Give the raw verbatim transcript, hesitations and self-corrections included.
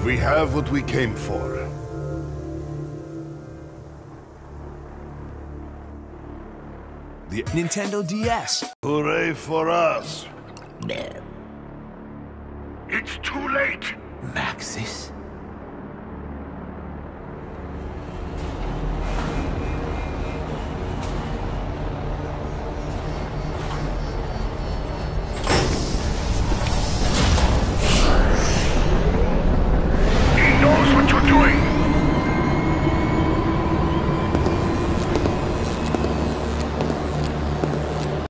We have what we came for. The Nintendo D S. Hooray for us. No. It's too late. Maxis?